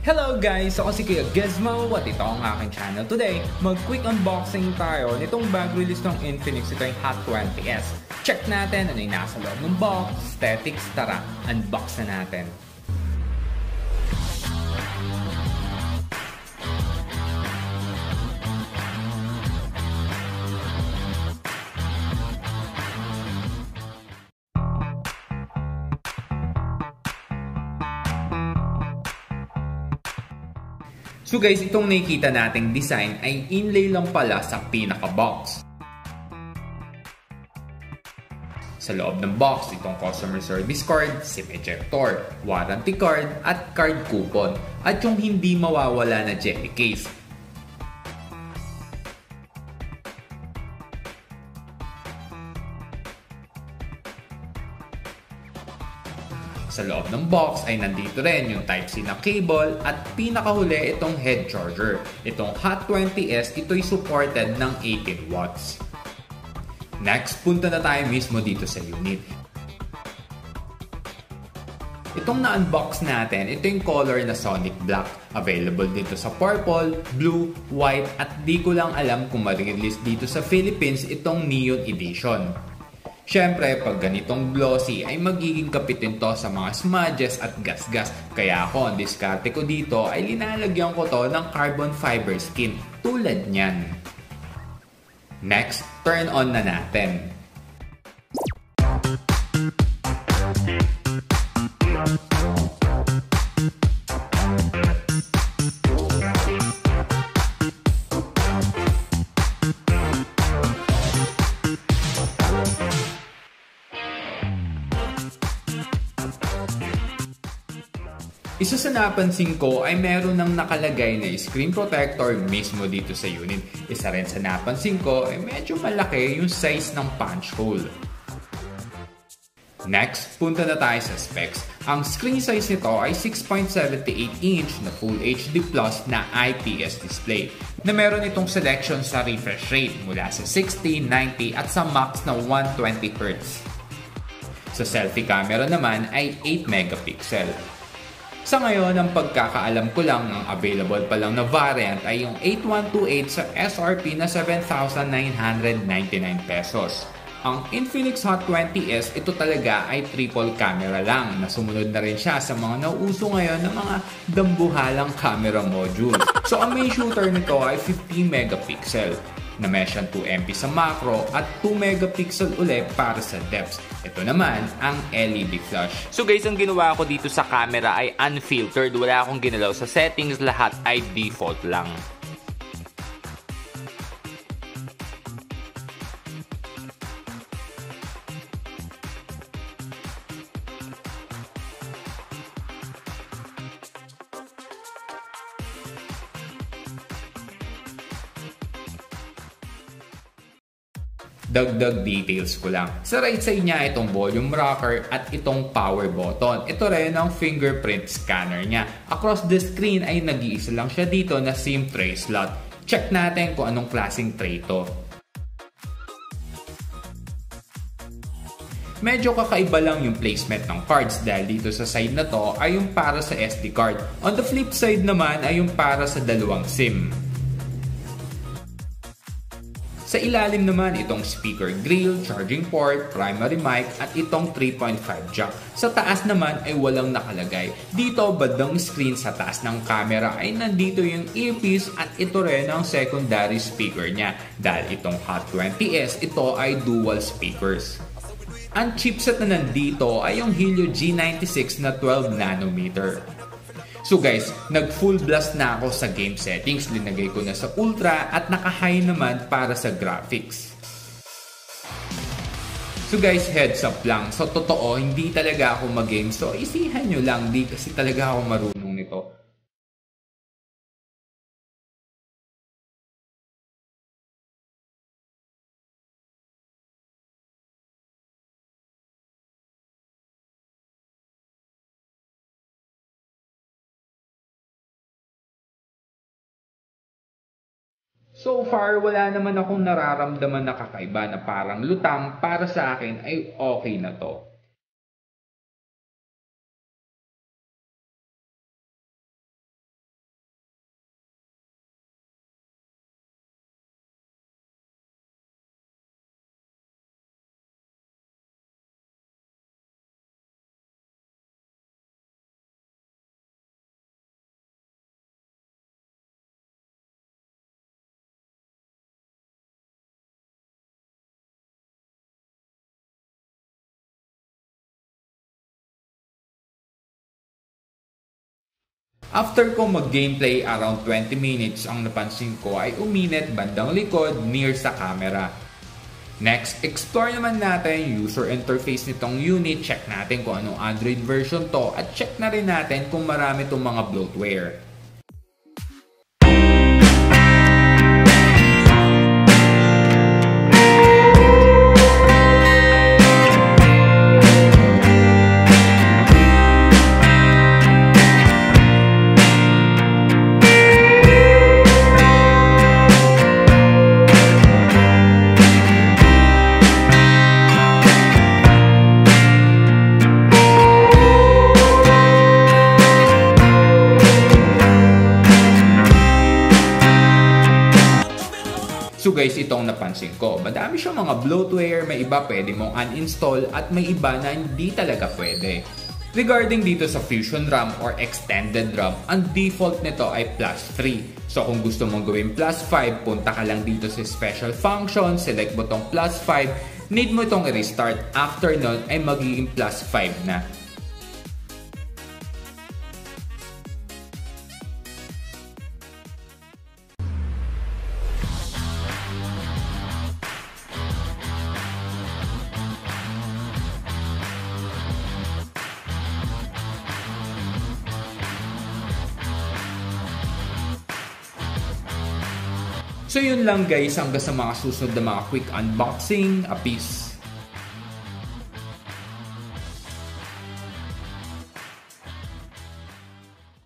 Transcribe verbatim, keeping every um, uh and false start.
Hello guys! Ako si Kuya Gizmo at ito ang aking channel. Today, mag-quick unboxing tayo nitong bag release ng Infinix. Ito yung Hot twenty S. Check natin ano yung nasa loob ng box, aesthetics, tara, unbox na natin. So guys, itong nakikita nating design ay inlay lang pala sa pinaka-box. Sa loob ng box, itong customer service card, SIM ejector, warranty card, at card coupon. At yung hindi mawawala na jelly case. Sa loob ng box ay nandito rin yung Type-C na cable at pinakahuli itong head charger. Itong Hot twenty S, ito'y supported ng eighteen watts. Next, punta na tayo mismo dito sa unit. Itong na-unbox natin, ito yung color na Sonic Black. Available dito sa purple, blue, white at di ko lang alam kung ma-release dito sa Philippines itong Neon Edition. Siyempre, pag ganitong glossy ay magiging kapitin to sa mga smudges at gas-gas. Kaya ako, ang diskarte ko dito ay linalagyan ko to ng carbon fiber skin tulad nyan. Next, turn on na natin. Isa sa napansin ko ay meron ng nakalagay na screen protector mismo dito sa unit. Isa rin sa napansin ko ay medyo malaki yung size ng punch hole. Next, punta na tayo sa specs. Ang screen size nito ay six point seven eight inch na Full H D Plus na I P S display na meron itong selection sa refresh rate mula sa sixty, ninety at sa max na one twenty hertz. Sa selfie camera naman ay eight megapixel. Sa ngayon, ang pagkakaalam ko lang ng available pa lang na variant ay yung eight one two eight sa S R P na seven thousand nine hundred ninety-nine pesos. Ang Infinix Hot twenty S, ito talaga ay triple camera lang na sumunod na rin siya sa mga nauuso ngayon ng mga dambuhalang camera modules. So ang main shooter nito ay fifteen megapixel na mesh ang two megapixel sa macro at two megapixel ulit para sa depth. Ito naman ang L E D flash. So guys, ang ginawa ko dito sa camera ay unfiltered. Wala akong ginalaw sa settings. Lahat ay default lang. Dagdag details ko lang. Sa right side niya itong volume rocker at itong power button. Ito rin ang fingerprint scanner niya. Across the screen ay nag-iisa lang siya dito na SIM tray slot. Check natin kung anong klaseng tray to. Medyo kakaiba lang yung placement ng cards dahil dito sa side na to ay yung para sa S D card. On the flip side naman ay yung para sa dalawang SIM. Sa ilalim naman itong speaker grill, charging port, primary mic at itong three point five jack. Sa taas naman ay walang nakalagay. Dito bandang screen sa taas ng camera ay nandito yung earpiece at ito rin ang secondary speaker niya. Dahil itong Hot twenty S, ito ay dual speakers. Ang chipset na nandito ay yung Helio G ninety-six na twelve nanometer. So guys, nag full blast na ako sa game settings. Linagay ko na sa ultra at naka-high naman para sa graphics. So guys, heads up lang. So totoo, hindi talaga ako mag-game. So isihan nyo lang, di kasi talaga ako marunong nito. So far, wala naman akong nararamdaman na kakaiba na parang lutang. Para sa akin ay okay na to. After ko mag-gameplay around twenty minutes, ang napansin ko ay uminit bandang likod near sa camera. Next, explore naman natin yung user interface nitong unit, check natin kung anong Android version to at check na rin natin kung marami itong mga bloatware. So guys, itong napansin ko, madami siyang mga bloatware, may iba pwede mong uninstall at may iba na hindi talaga pwede. Regarding dito sa Fusion RAM or Extended RAM, ang default nito ay plus three. So kung gusto mong gawin plus five, punta ka lang dito sa Special Function, select mo tong plus five, need mo itong i-restart. After nun ay magiging plus five na. So yun lang guys, hanggang sa mga susunod na mga quick unboxing, a peace.